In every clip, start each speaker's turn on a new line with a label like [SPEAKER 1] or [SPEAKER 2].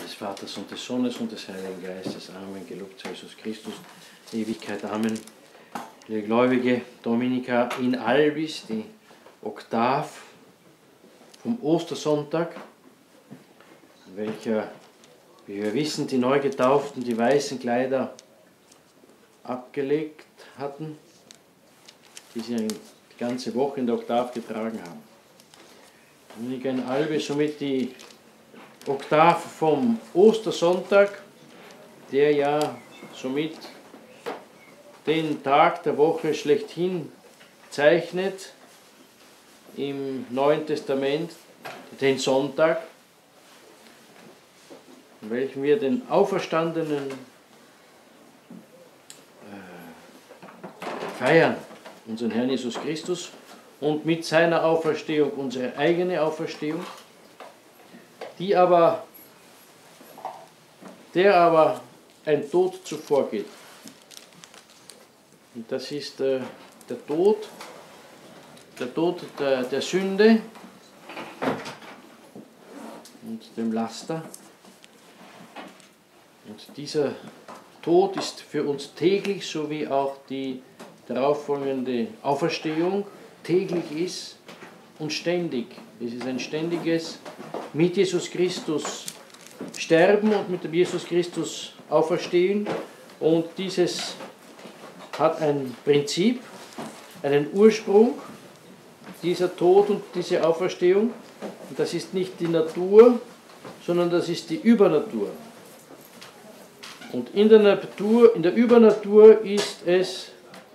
[SPEAKER 1] des Vaters und des Sohnes und des Heiligen Geistes. Amen. Gelobt sei Jesus Christus, Ewigkeit. Amen. Liebe Gläubige, Dominika in Albis, die Oktav vom Ostersonntag, in welcher, wie wir wissen, die Neugetauften die weißen Kleider abgelegt hatten, die sie die ganze Woche in der Oktav getragen haben. Dominika in Albis, somit die Oktav vom Ostersonntag, der ja somit den Tag der Woche schlechthin zeichnet im Neuen Testament, den Sonntag, in welchem wir den Auferstandenen feiern, unseren Herrn Jesus Christus, und mit seiner Auferstehung unsere eigene Auferstehung, der aber ein Tod zuvor geht. Und das ist der Tod der Sünde und dem Laster. Und dieser Tod ist für uns täglich, so wie auch die darauffolgende Auferstehung täglich ist und ständig. Es ist ein ständiges mit Jesus Christus sterben und mit dem Jesus Christus auferstehen. Und dieses hat ein Prinzip, einen Ursprung, dieser Tod und diese Auferstehung. Und das ist nicht die Natur, sondern das ist die Übernatur. Und in der Übernatur ist es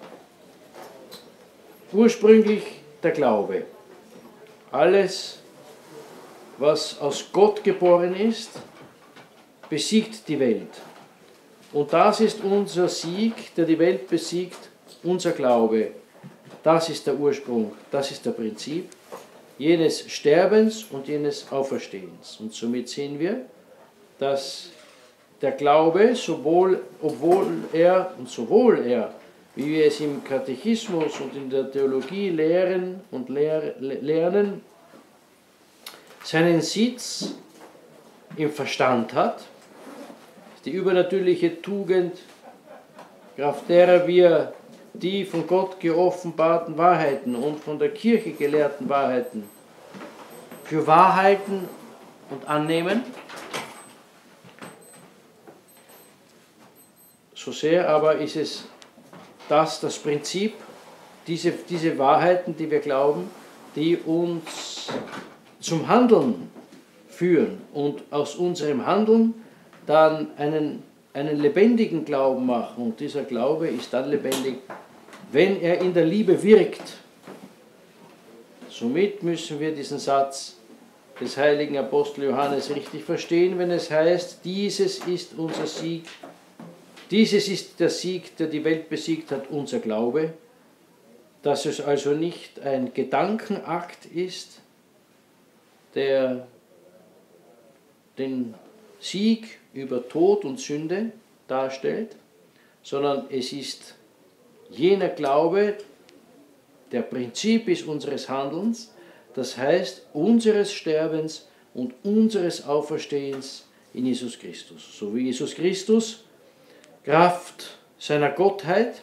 [SPEAKER 1] ursprünglich der Glaube. Alles, was aus Gott geboren ist, besiegt die Welt. Und das ist unser Sieg, der die Welt besiegt, unser Glaube. Das ist der Ursprung, das ist der Prinzip jenes Sterbens und jenes Auferstehens. Und somit sehen wir, dass der Glaube, sowohl er, wie wir es im Katechismus und in der Theologie lehren und lernen, seinen Sitz im Verstand hat, die übernatürliche Tugend, kraft derer wir die von Gott geoffenbarten Wahrheiten und von der Kirche gelehrten Wahrheiten für wahr halten und annehmen. So sehr aber ist es das Prinzip, diese Wahrheiten, die wir glauben, die uns zum Handeln führen und aus unserem Handeln dann einen lebendigen Glauben machen. Und dieser Glaube ist dann lebendig, wenn er in der Liebe wirkt. Somit müssen wir diesen Satz des heiligen Apostel Johannes richtig verstehen, wenn es heißt, dieses ist unser Sieg, dieses ist der Sieg, der die Welt besiegt hat, unser Glaube, dass es also nicht ein Gedankenakt ist, der den Sieg über Tod und Sünde darstellt, sondern es ist jener Glaube, der Prinzip ist unseres Handelns, das heißt unseres Sterbens und unseres Auferstehens in Jesus Christus. So wie Jesus Christus Kraft seiner Gottheit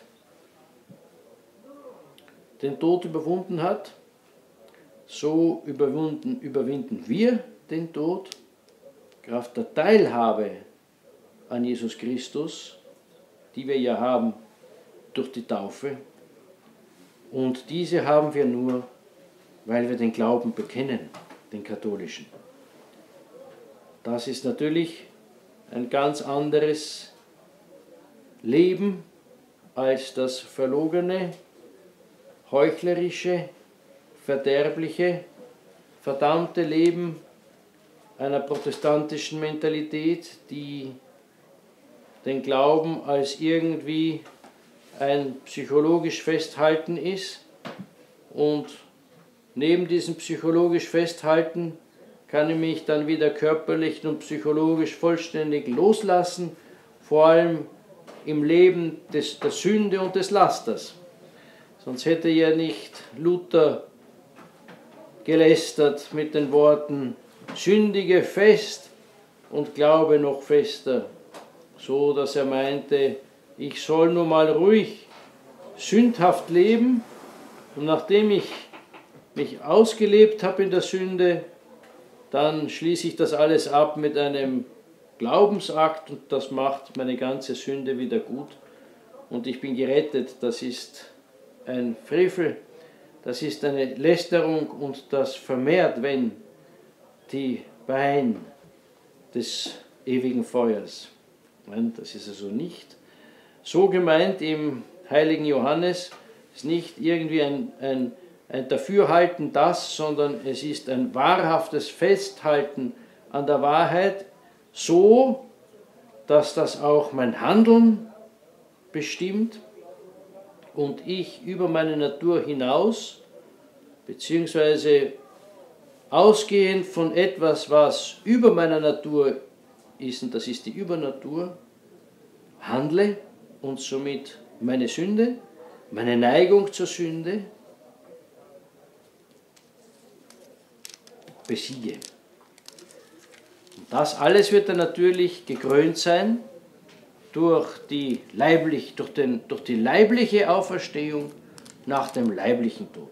[SPEAKER 1] den Tod überwunden hat, so überwinden wir den Tod, Kraft der Teilhabe an Jesus Christus, die wir ja haben durch die Taufe. Und diese haben wir nur, weil wir den Glauben bekennen, den katholischen. Das ist natürlich ein ganz anderes Leben als das verlogene, heuchlerische, verderbliche, verdammte Leben einer protestantischen Mentalität, die den Glauben als irgendwie ein psychologisch Festhalten ist, und neben diesem psychologisch Festhalten kann ich mich dann wieder körperlich und psychologisch vollständig loslassen, vor allem im Leben der Sünde und des Lasters. Sonst hätte ja nicht Luther gelästert mit den Worten: Sündige fest, und Glaube noch fester, so dass er meinte, ich soll nur mal ruhig sündhaft leben, und nachdem ich mich ausgelebt habe in der Sünde, dann schließe ich das alles ab mit einem Glaubensakt und das macht meine ganze Sünde wieder gut und ich bin gerettet. Das ist ein Frevel, das ist eine Lästerung und das vermehrt, wenn die Pein des ewigen Feuers. Nein, das ist also nicht so gemeint im heiligen Johannes, ist nicht irgendwie ein Dafürhalten das, sondern es ist ein wahrhaftes Festhalten an der Wahrheit, so, dass das auch mein Handeln bestimmt und ich über meine Natur hinaus, beziehungsweise ausgehend von etwas, was über meiner Natur ist, und das ist die Übernatur, handle und somit meine Sünde, meine Neigung zur Sünde besiege. Und das alles wird dann natürlich gekrönt sein durch die leibliche Auferstehung nach dem leiblichen Tod.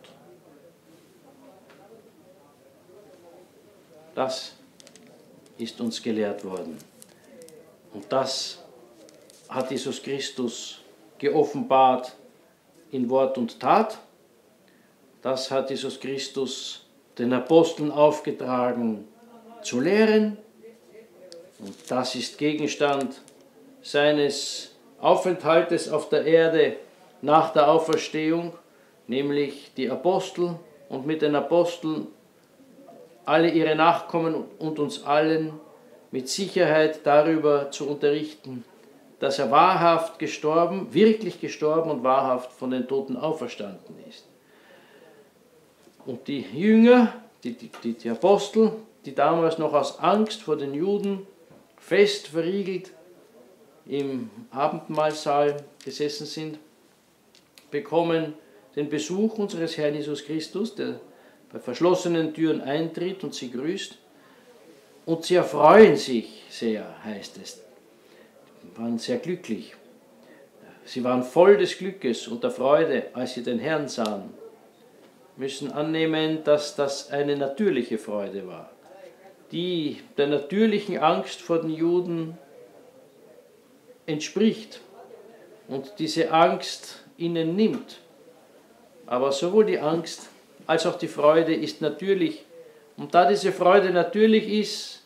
[SPEAKER 1] Das ist uns gelehrt worden. Und das hat Jesus Christus geoffenbart in Wort und Tat. Das hat Jesus Christus den Aposteln aufgetragen zu lehren. Und das ist Gegenstand seines Aufenthaltes auf der Erde nach der Auferstehung, nämlich die Apostel und mit den Aposteln alle ihre Nachkommen und uns allen mit Sicherheit darüber zu unterrichten, dass er wahrhaft gestorben, wirklich gestorben und wahrhaft von den Toten auferstanden ist. Und die Jünger, die Apostel, die damals noch aus Angst vor den Juden fest verriegelt im Abendmahlsaal gesessen sind, bekommen den Besuch unseres Herrn Jesus Christus, der bei verschlossenen Türen eintritt und sie grüßt. Und sie erfreuen sich sehr, heißt es. Sie waren sehr glücklich. Sie waren voll des Glückes und der Freude, als sie den Herrn sahen. Müssen annehmen, dass das eine natürliche Freude war, die der natürlichen Angst vor den Juden entspricht und diese Angst ihnen nimmt. Aber sowohl die Angst als auch die Freude ist natürlich. Und da diese Freude natürlich ist,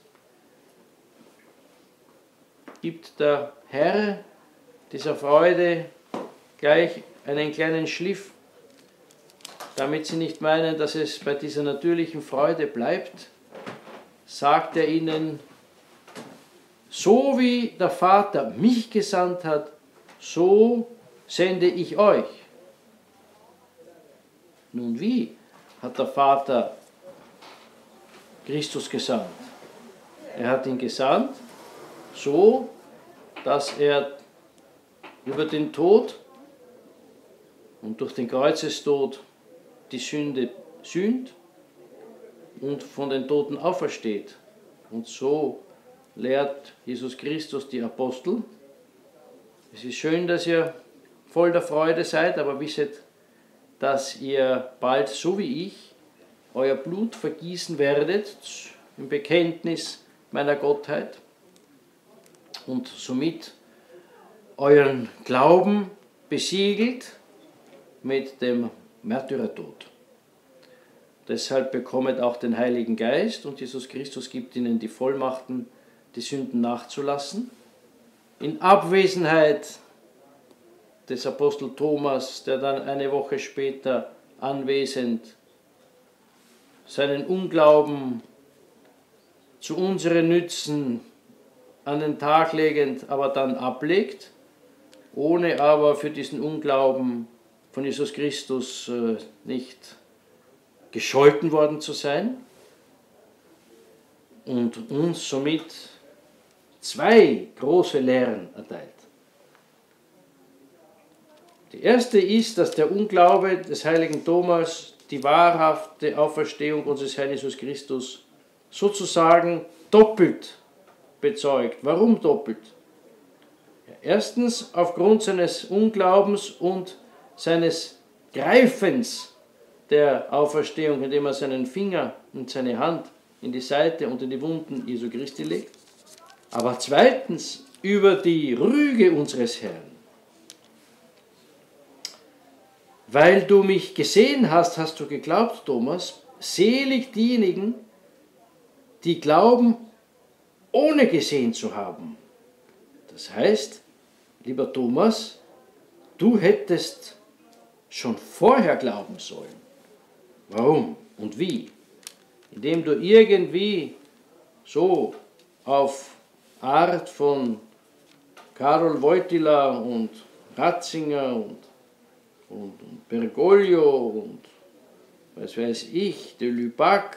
[SPEAKER 1] gibt der Herr dieser Freude gleich einen kleinen Schliff, damit sie nicht meinen, dass es bei dieser natürlichen Freude bleibt, sagt er ihnen, so wie der Vater mich gesandt hat, so sende ich euch. Nun wie hat der Vater Christus gesandt? Er hat ihn gesandt, so dass er über den Tod und durch den Kreuzestod die Sünde sühnt und von den Toten aufersteht. Und so lehrt Jesus Christus die Apostel. Es ist schön, dass ihr voll der Freude seid, aber wisset, dass ihr bald, so wie ich, euer Blut vergießen werdet im Bekenntnis meiner Gottheit und somit euren Glauben besiegelt mit dem Märtyrertod. Deshalb bekommet auch den Heiligen Geist und Jesus Christus gibt ihnen die Vollmachten, die Sünden nachzulassen. In Abwesenheit des Apostel Thomas, der dann eine Woche später anwesend seinen Unglauben zu unseren Nützen an den Tag legend, aber dann ablegt, ohne aber für diesen Unglauben von Jesus Christus nicht gescholten worden zu sein und uns somit zwei große Lehren erteilt. Die erste ist, dass der Unglaube des heiligen Thomas die wahrhafte Auferstehung unseres Herrn Jesus Christus sozusagen doppelt bezeugt. Warum doppelt? Ja, erstens aufgrund seines Unglaubens und seines Greifens der Auferstehung, indem er seinen Finger und seine Hand in die Seite und in die Wunden Jesu Christi legt. Aber zweitens über die Rüge unseres Herrn. Weil du mich gesehen hast, hast du geglaubt, Thomas. Selig diejenigen, die glauben, ohne gesehen zu haben. Das heißt, lieber Thomas, du hättest schon vorher glauben sollen. Warum und wie? Indem du irgendwie so auf Art von Karol Wojtyla und Ratzinger und Bergoglio und was weiß ich, de Lubac,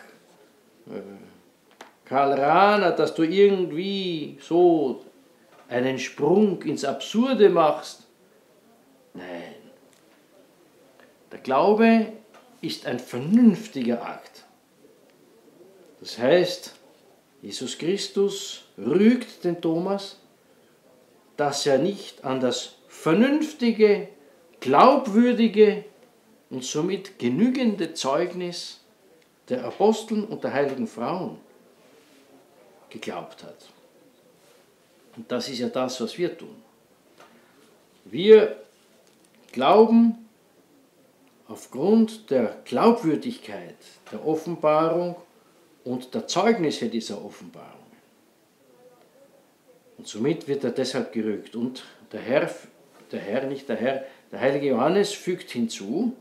[SPEAKER 1] Karl Rahner, dass du irgendwie so einen Sprung ins Absurde machst. Nein. Der Glaube ist ein vernünftiger Akt. Das heißt, Jesus Christus rügt den Thomas, dass er nicht an das vernünftige, glaubwürdige und somit genügende Zeugnis der Aposteln und der heiligen Frauen geglaubt hat. Und das ist ja das, was wir tun. Wir glauben aufgrund der Glaubwürdigkeit der Offenbarung und der Zeugnisse dieser Offenbarungen. Und somit wird er deshalb gerügt. Und der heilige Johannes fügt hinzu,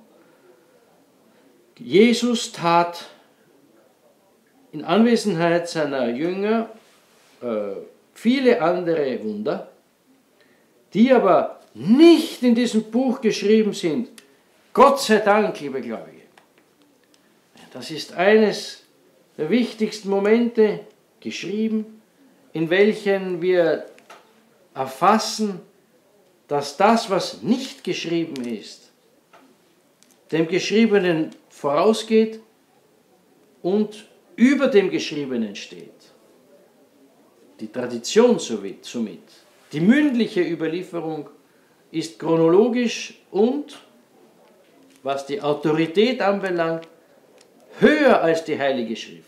[SPEAKER 1] Jesus tat in Anwesenheit seiner Jünger viele andere Wunder, die aber nicht in diesem Buch geschrieben sind. Gott sei Dank, liebe Gläubige. Das ist eines der wichtigsten Momente geschrieben, in welchen wir erfassen, dass das, was nicht geschrieben ist, dem Geschriebenen vorausgeht und über dem Geschriebenen steht. Die Tradition somit, die mündliche Überlieferung ist chronologisch und, was die Autorität anbelangt, höher als die Heilige Schrift.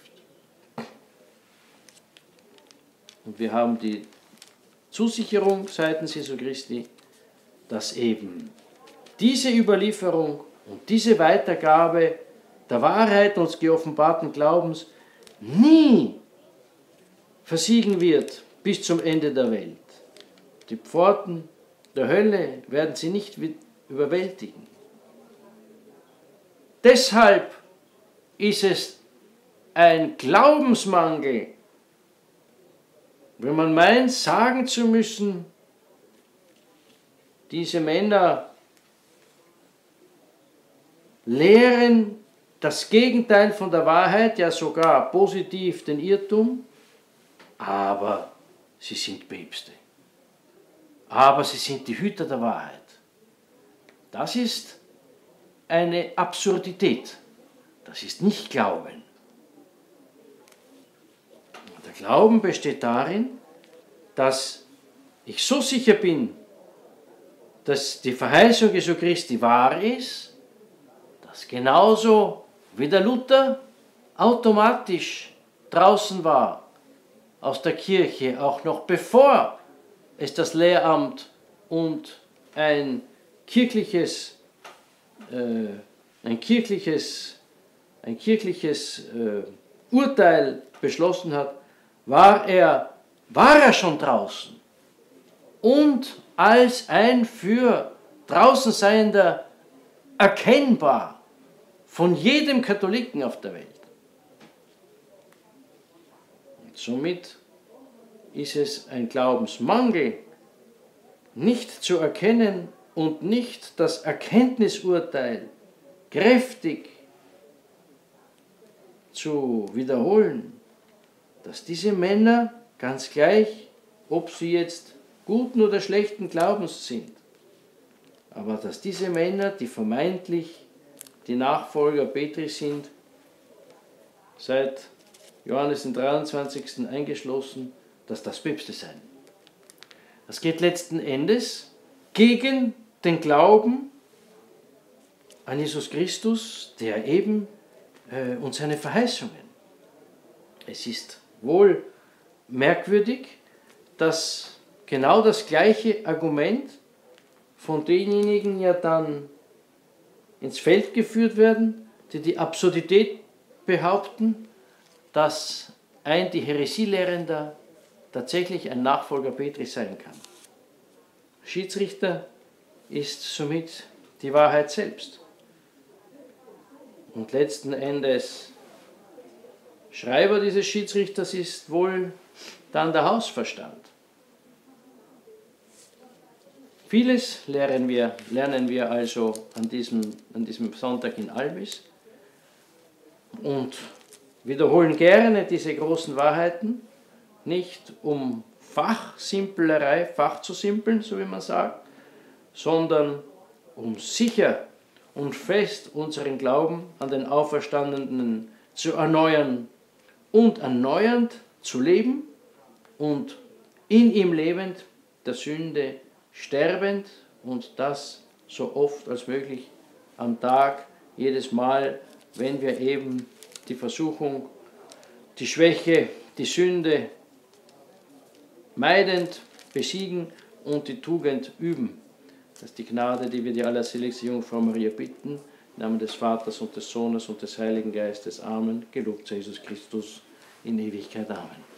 [SPEAKER 1] Und wir haben die Zusicherung seitens Jesu Christi, dass eben diese Überlieferung und diese Weitergabe der Wahrheit und des geoffenbarten Glaubens nie versiegen wird bis zum Ende der Welt. Die Pforten der Hölle werden sie nicht überwältigen. Deshalb ist es ein Glaubensmangel, wenn man meint, sagen zu müssen, diese Männer lehren das Gegenteil von der Wahrheit, ja sogar positiv den Irrtum, aber sie sind Päpste. Aber sie sind die Hüter der Wahrheit. Das ist eine Absurdität. Das ist nicht Glauben. Der Glauben besteht darin, dass ich so sicher bin, dass die Verheißung Jesu Christi wahr ist, dass genauso wie der Luther automatisch draußen war aus der Kirche, auch noch bevor es das Lehramt und ein kirchliches Urteil beschlossen hat, war er schon draußen und als ein für draußen Seiender erkennbar von jedem Katholiken auf der Welt. Und somit ist es ein Glaubensmangel, nicht zu erkennen und nicht das Erkenntnisurteil kräftig zu wiederholen, dass diese Männer, ganz gleich, ob sie jetzt guten oder schlechten Glaubens sind, aber dass diese Männer, die vermeintlich die Nachfolger Petri sind, seit Johannes den 23. eingeschlossen, das Päpste sein. Das geht letzten Endes gegen den Glauben an Jesus Christus, der eben und seine Verheißungen. Es ist wohl merkwürdig, dass genau das gleiche Argument von denjenigen ja dann ins Feld geführt werden, die die Absurdität behaupten, dass ein die Häresie-Lehrender tatsächlich ein Nachfolger Petri sein kann. Schiedsrichter ist somit die Wahrheit selbst. Und letzten Endes Schreiber dieses Schiedsrichters ist wohl dann der Hausverstand. Vieles lernen wir also an diesem Sonntag in Albis und wiederholen gerne diese großen Wahrheiten, nicht um Fachsimplerei, Fach zu simpeln, so wie man sagt, sondern um sicher und fest unseren Glauben an den Auferstandenen zu erneuern und erneuernd zu leben und in ihm lebend, der Sünde sterbend und das so oft als möglich am Tag, jedes Mal, wenn wir eben die Versuchung, die Schwäche, die Sünde meidend besiegen und die Tugend üben. Das ist die Gnade, die wir die allerseligste Jungfrau Maria bitten, im Namen des Vaters und des Sohnes und des Heiligen Geistes. Amen. Gelobt sei Jesus Christus in Ewigkeit. Amen.